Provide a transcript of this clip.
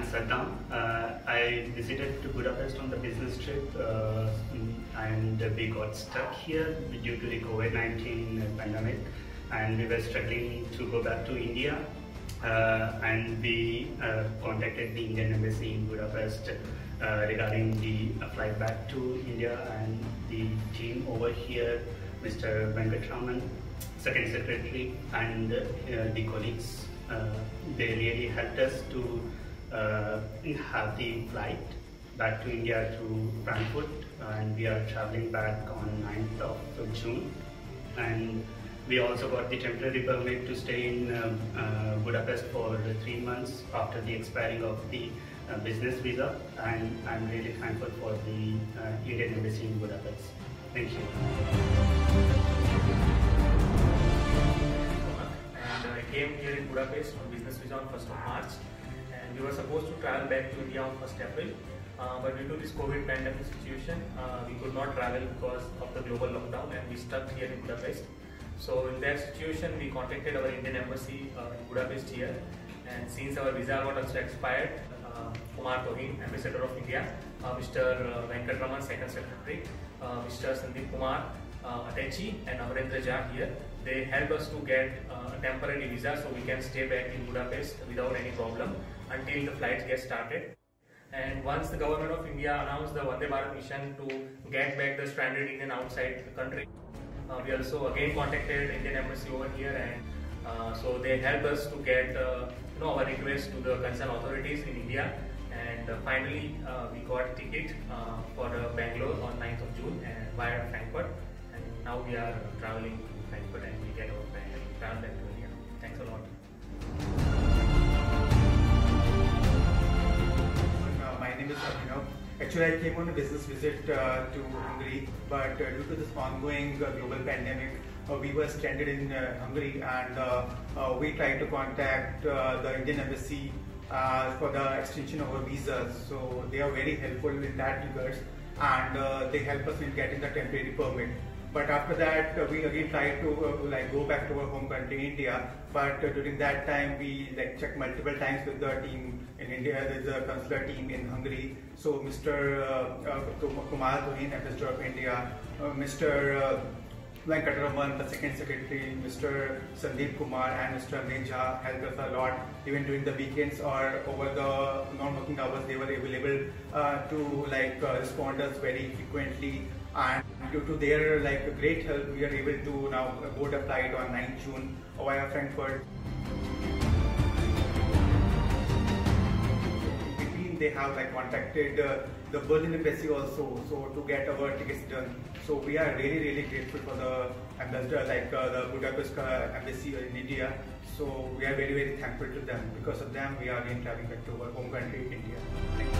Saddam. I visited to Budapest on the business trip and we got stuck here due to the COVID-19 pandemic, and we were struggling to go back to India, and we contacted the Indian Embassy in Budapest regarding the flight back to India, and the team over here, Mr. Venkatraman, Second Secretary, and the colleagues, they really helped us to have the flight back to India through Frankfurt, and we are traveling back on 9th of June. And we also got the temporary permit to stay in Budapest for 3 months after the expiring of the business visa, and I'm really thankful for the Indian Embassy in Budapest. Thank you. And I came here in Budapest on business visa on 1st of March, and we were supposed to travel back to India on 1st April, but due to this COVID pandemic situation, we could not travel because of the global lockdown, and we stuck here in Budapest. So in that situation, we contacted our Indian Embassy in Budapest here, and since our visa got also expired, Kumar Tohin, Ambassador of India, Mr. Venkatraman, Second Secretary, Mr. Sandeep Kumar Atechi, and Amarendra Jha here, they helped us to get a temporary visa so we can stay back in Budapest without any problem until the flights get started. And once the government of India announced the Vande Bharat mission to get back the stranded Indian outside the country, we also again contacted Indian Embassy over here, and so they helped us to get our request to the concerned authorities in India, and finally we got a ticket for Bangalore on 9th of June and via Frankfurt, and now we are traveling to Frankfurt and we get our travel back to India. Thanks a lot. My name is Abhinav. Actually, I came on a business visit to Hungary, but due to this ongoing global pandemic, we were stranded in Hungary, and we tried to contact the Indian Embassy for the extension of our visas. So they are very helpful in that regards, and they help us in getting the temporary permit. But after that, we again tried to go back to our home country, India. But during that time, we checked multiple times with the team in India. There's a consular team in Hungary. So Mr. Kumar Tohin, Ambassador of India, Mr. Venkatraman, the Second Secretary, Mr. Sandeep Kumar, and Mr. Amarendra Jha helped us a lot. Even during the weekends or over the non-working hours, they were available to respond us very frequently. And due to their great help, we are able to now board a flight on 9th June via Frankfurt. In between, they have contacted the Berlin Embassy also, so to get our tickets done. So we are really grateful for the ambassador, the Budapest Embassy in India. So we are very thankful to them. Because of them, we are again traveling back to our home country, India. Thank you.